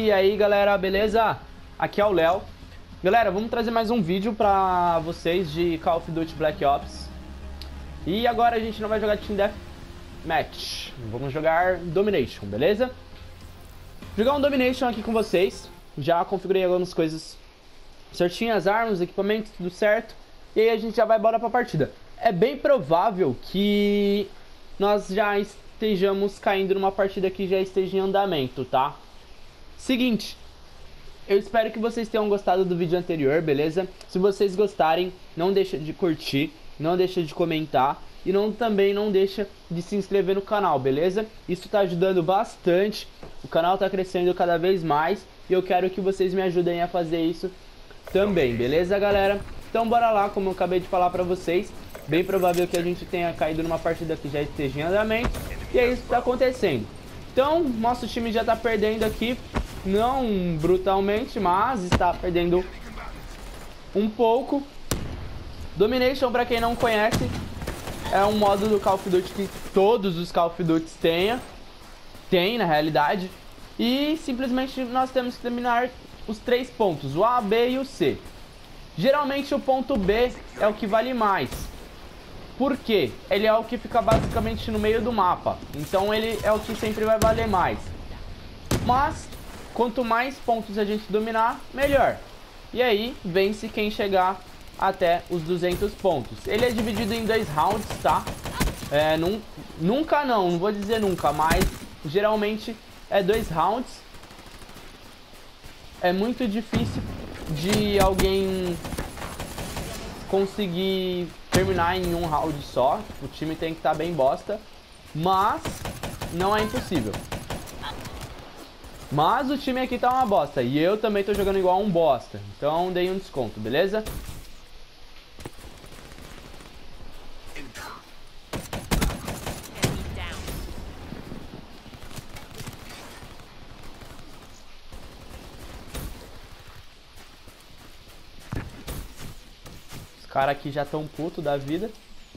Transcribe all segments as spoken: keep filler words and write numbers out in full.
E aí galera, beleza? Aqui é o Léo. Galera, vamos trazer mais um vídeo pra vocês de Call of Duty Black Ops. E agora a gente não vai jogar Team Deathmatch, vamos jogar Domination, beleza? Jogar um Domination aqui com vocês. Já configurei algumas coisas certinhas, armas, equipamentos, tudo certo. E aí a gente já vai embora pra partida. É bem provável que nós já estejamos caindo numa partida que já esteja em andamento, tá? Seguinte, eu espero que vocês tenham gostado do vídeo anterior, beleza? Se vocês gostarem, não deixa de curtir, não deixa de comentar e não, também não deixa de se inscrever no canal, beleza? Isso tá ajudando bastante, o canal tá crescendo cada vez mais e eu quero que vocês me ajudem a fazer isso também, beleza, galera? Então bora lá, como eu acabei de falar pra vocês, bem provável que a gente tenha caído numa partida que já esteja em andamento e é isso que tá acontecendo. Então, nosso time já tá perdendo aqui, não brutalmente, mas está perdendo um pouco. Domination, pra quem não conhece, é um modo do Call of Duty que todos os Call of Duty tenha, tem na realidade. E simplesmente nós temos que terminar os três pontos, o A, B e o C. Geralmente o ponto B é o que vale mais. Por quê? Ele é o que fica basicamente no meio do mapa. Então ele é o que sempre vai valer mais. Mas quanto mais pontos a gente dominar, melhor. E aí, vence quem chegar até os duzentos pontos. Ele é dividido em dois rounds, tá? É, num, nunca não, não vou dizer nunca, mas geralmente é dois rounds. É muito difícil de alguém conseguir terminar em um round só. O time tem que estar bem bosta, mas não é impossível. Mas o time aqui tá uma bosta. E eu também tô jogando igual um bosta. Então dei um desconto, beleza? Os caras aqui já tão puto da vida.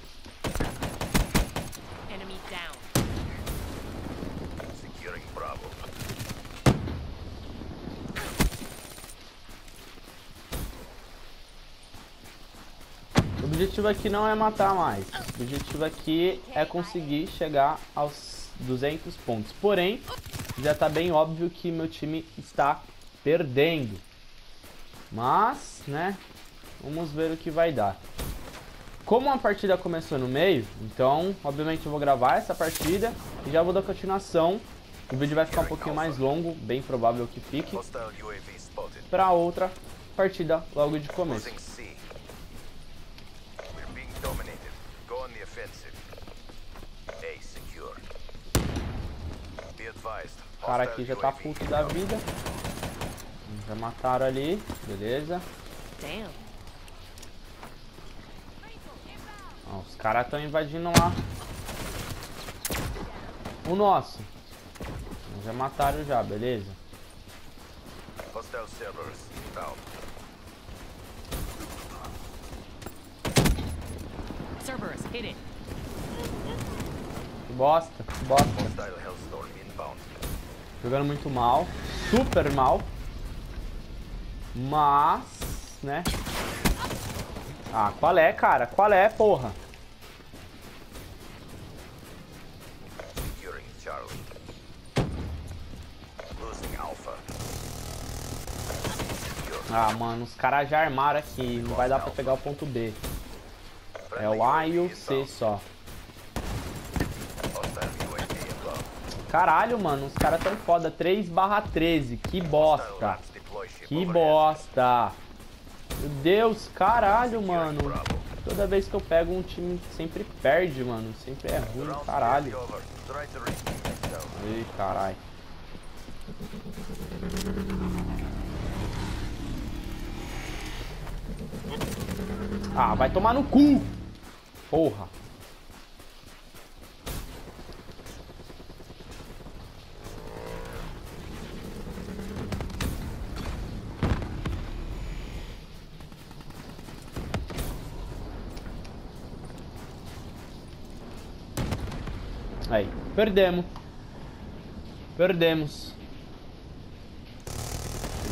O objetivo aqui não é matar mais. O objetivo aqui é conseguir chegar aos duzentos pontos. Porém, já tá bem óbvio que meu time está perdendo. Mas, né, vamos ver o que vai dar. Como a partida começou no meio, então, obviamente eu vou gravar essa partida e já vou dar continuação. O vídeo vai ficar um pouquinho mais longo, bem provável que fique, para outra partida logo de começo. O cara aqui já tá puto da vida. Já mataram ali, beleza. Ó, os caras estão invadindo lá o nosso. Já mataram já, beleza. Que bosta, que bosta. Jogando muito mal, super mal. Mas, né? Ah, qual é, cara? Qual é, porra? Ah, mano, os caras já armaram aqui. Não vai dar pra pegar o ponto B. É o A e o C só. Caralho, mano, os caras tão foda. três barra treze. Que bosta. Que bosta. Meu Deus, caralho, mano. Toda vez que eu pego um time sempre perde, mano. Sempre é ruim, caralho. Ih, caralho. Ah, vai tomar no cu. Porra. Aí, perdemos. Perdemos.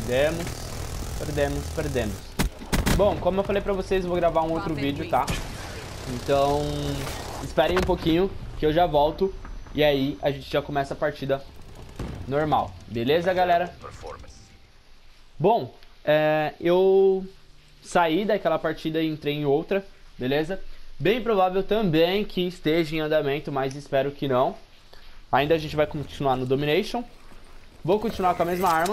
Perdemos. Perdemos, perdemos. Bom, como eu falei pra vocês, eu vou gravar um outro vídeo, tá? Então, esperem um pouquinho que eu já volto. E aí, a gente já começa a partida normal. Beleza, galera? Bom, é, eu saí daquela partida e entrei em outra, beleza? Bem provável também que esteja em andamento, mas espero que não. Ainda a gente vai continuar no Domination. Vou continuar com a mesma arma.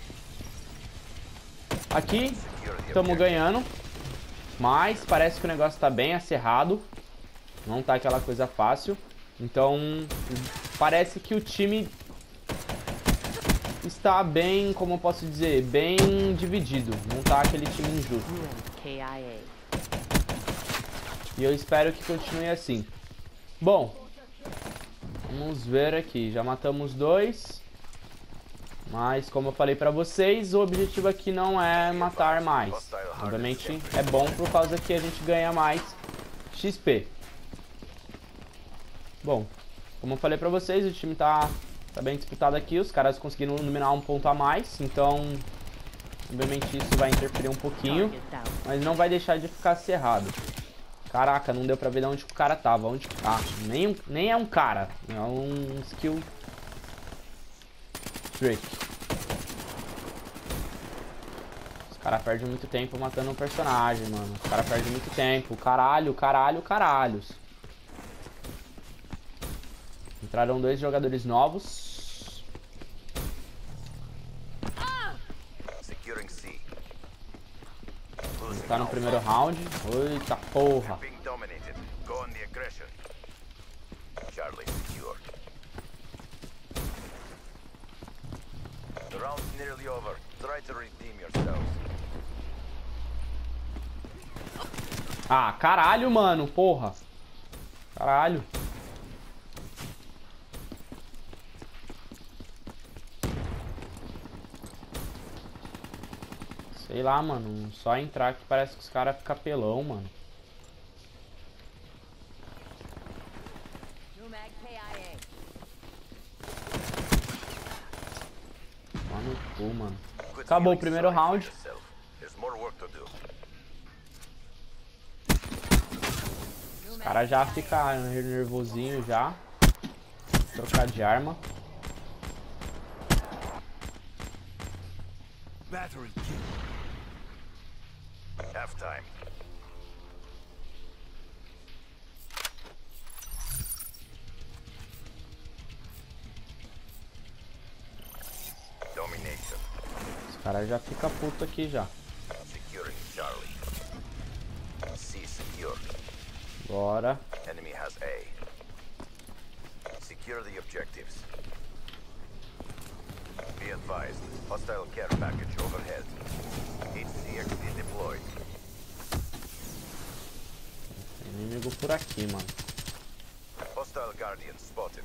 Aqui, estamos ganhando. Mas parece que o negócio está bem acerrado. Não tá aquela coisa fácil. Então, parece que o time está bem, como eu posso dizer, bem dividido. Não tá aquele time injusto. E eu espero que continue assim. Bom, vamos ver aqui. Já matamos dois. Mas, como eu falei pra vocês, o objetivo aqui não é matar mais. Obviamente, é bom por causa que a gente ganha mais X P. Bom, como eu falei pra vocês, o time tá, tá bem disputado aqui. Os caras conseguiram dominar um ponto a mais. Então, obviamente, isso vai interferir um pouquinho. Mas não vai deixar de ficar cerrado. Caraca, não deu pra ver de onde o cara tava. Onde... Ah, nem, nem é um cara. É um skill trick. Os caras perdem muito tempo matando um personagem, mano. Os caras perdem muito tempo. Caralho, caralho, caralhos. Entraram dois jogadores novos. Tá no primeiro round. Eita porra. Ah, caralho, mano. Porra. Caralho. Sei lá, mano, só entrar que parece que os caras ficam pelão, mano. Mano, cu, mano. Acabou o primeiro round. Os caras já ficam nervosinho já. Trocar de arma. Half time. Domination. Os caras já ficam puto aqui já. Securing Charlie. C secured. Bora. Enemy has A. Secure the objectives. Be advised. Hostile care package overhead. H C X D deployed. Tem inimigo por aqui, mano. Hostile Guardian spotted.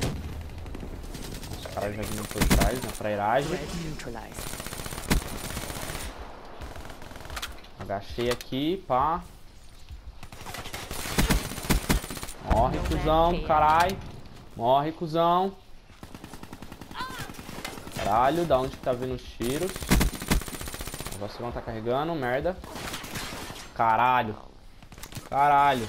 Os caras já vindo por trás, na trairagem. Agachei aqui, pá. Morre, cuzão do caralho. Morre, cuzão. Caralho, da onde que tá vindo os tiros? O negócio não tá carregando, merda. Caralho. Caralho.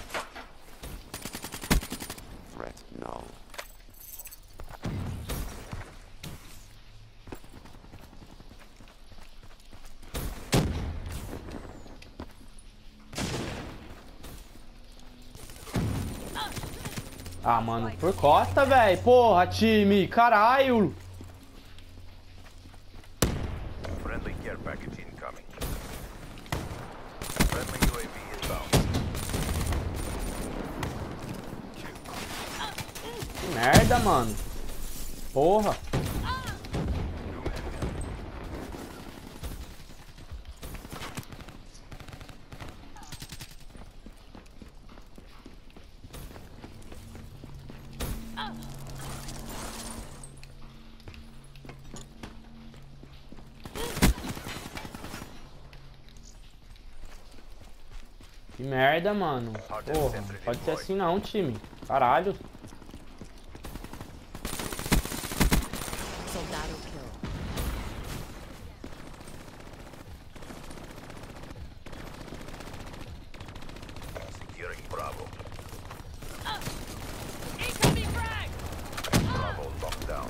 Ah, mano, por costa, velho. Porra, time. Caralho. Friendly care package incoming. Friendly U A V inbound. Que merda, mano. Porra. Que merda, mano. Porra, não pode ser assim não, time. Caralho. Bravo. Incoming frag. Bravo locked down.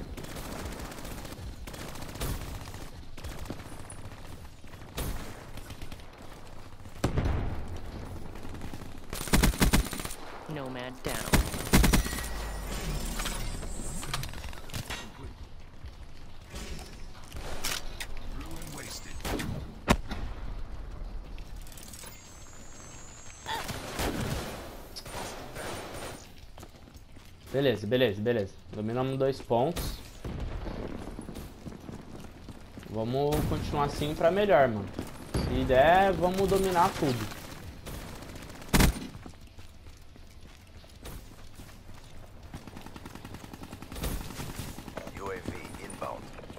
Nomad down. Beleza, beleza, beleza. Dominamos dois pontos. Vamos continuar assim pra melhor, mano. Se der, vamos dominar tudo. U A V inbound.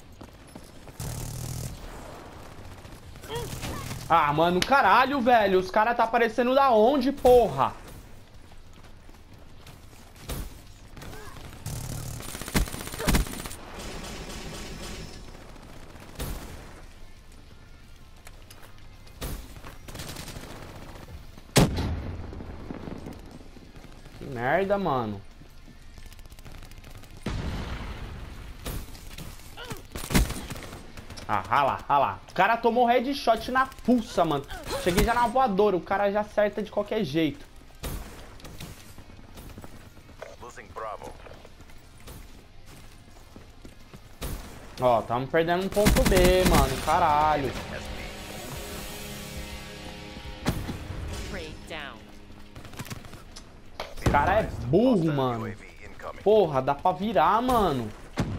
Ah, mano, caralho, velho. Os caras tá aparecendo da onde, porra? Que merda, mano. Ah, rala, rala. O cara tomou headshot na pulsa, mano. Cheguei já na voadora. O cara já acerta de qualquer jeito. Losing Bravo. Ó, tamo perdendo um ponto B, mano. Caralho. Prey down. Esse cara é burro, mano. U A V incoming. Porra, dá pra virar, mano.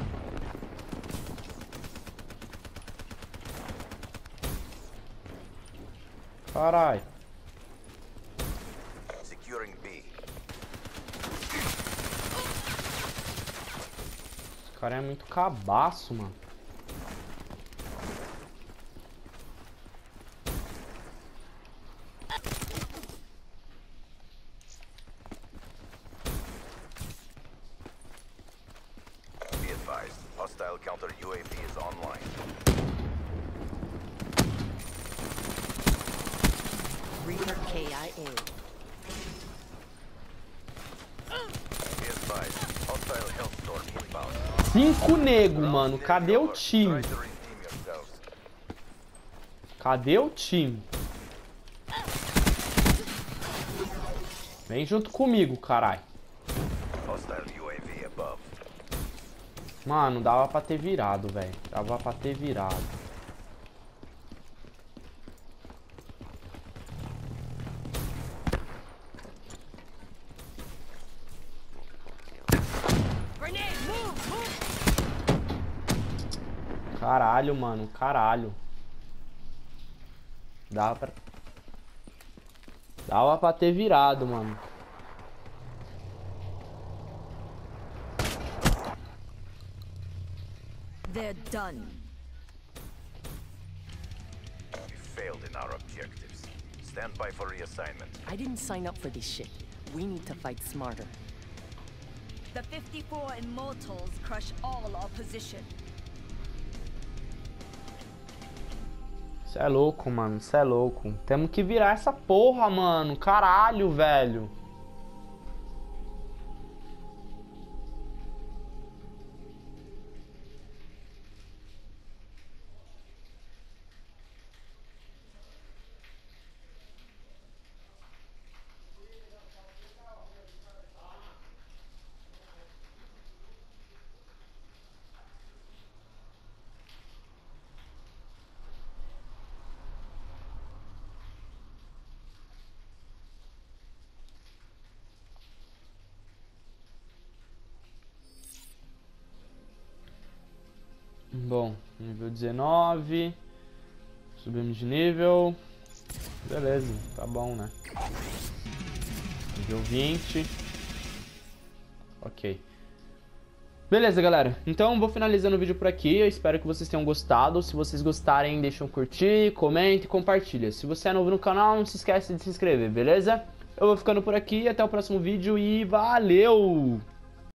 Caralho. Securing B. Esse cara é muito cabaço, mano. Be advised, hostile counter U A V is online. Reaper K I A. Be advised, hostile Hellstorm inbound. Cinco nego, mano. Cadê o time? Try to redeem yourselves. Cadê o time? Vem junto comigo, caralho. Hostile U A V above. Mano, dava pra ter virado, velho. Dava pra ter virado. Caralho, mano. Caralho. Dava pra... Dava pra ter virado, mano. They're done. We failed in our objectives. Stand by for reassignment. I didn't sign up for this shit. We need to fight smarter. The fifty-four Immortals crush all opposition. Cê é louco, mano. Cê é louco. Temos que virar essa porra, mano. Caralho, velho. Bom, nível dezenove. Subimos de nível. Beleza, tá bom, né? Nível vinte. Ok. Beleza, galera. Então, vou finalizando o vídeo por aqui. Eu espero que vocês tenham gostado. Se vocês gostarem, deixa um curtir, comente e compartilha. Se você é novo no canal, não se esquece de se inscrever, beleza? Eu vou ficando por aqui. Até o próximo vídeo e valeu!